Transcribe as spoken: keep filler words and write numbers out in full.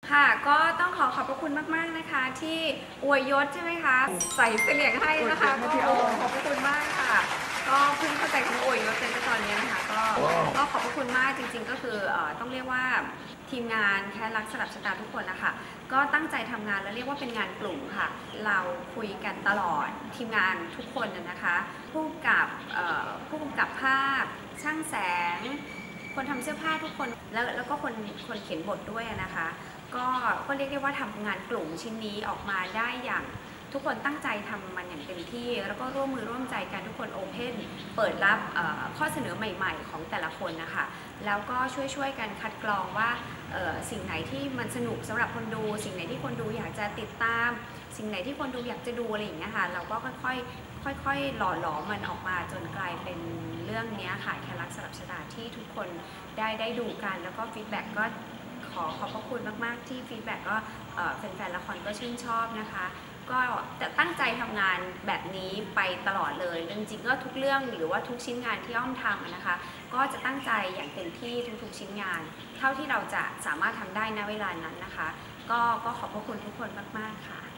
ค่ะก็ต้องขอขอบพระคุณมากๆนะคะที่อวยยศใช่ไหมคะใส่เสลี่ยงให้นะคะก็ขอบพระคุณมากค่ะก็เพิ่งเข้าใจคำว่าอวยยศเป็นตอนนี้นะคะก็ก็ขอบพระคุณมากจริงๆก็คือต้องเรียกว่าทีมงานแค่รักสลับชะตาทุกคนนะคะก็ตั้งใจทำงานและเรียกว่าเป็นงานกลุ่มค่ะเราคุยกันตลอดทีมงานทุกคนนะคะผู้กำกับผู้กำกับภาพช่างแสงคนทำเสื้อผ้าทุกคนแล้วแล้วก็คนคนเขียนบทด้วยนะคะก็ก็เรียกได้ว่าทำงานกลุ่มชิ้นนี้ออกมาได้อย่างทุกคนตั้งใจทำมันอย่างเต็มที่แล้วก็ร่วมมือร่วมใจกันทุกคนโอเพนเปิดรับข้อเสนอใหม่ๆของแต่ละคนนะคะแล้วก็ช่วยๆกันคัดกรองว่าสิ่งไหนที่มันสนุกสำหรับคนดูสิ่งไหนที่คนดูอยากจะติดตามสิ่งไหนที่คนดูอยากจะดูอะไรอย่างเงี้ยค่ะเราก็ค่อยๆค่อยๆหล่อหลอมมันออกมาจนกลายเป็นเรื่องนี้ค่ะแค่รักสลับชะตาที่ทุกคนได้ได้ดูกันแล้วก็ฟีดแบ็กก็ขอขอบพระคุณมากๆที่ฟีดแบ็กก็แฟนๆละครก็ชื่นชอบนะคะก็จะตั้งใจทำงานแบบนี้ไปตลอดเลยจริงๆก็ทุกเรื่องหรือว่าทุกชิ้นงานที่อ้อมทำนะคะก็จะตั้งใจอย่างเต็มที่ทุกๆชิ้นงานเท่าที่เราจะสามารถทำได้ณเวลานั้นนะคะก็ก็ขอบพระคุณทุกคนมากๆค่ะ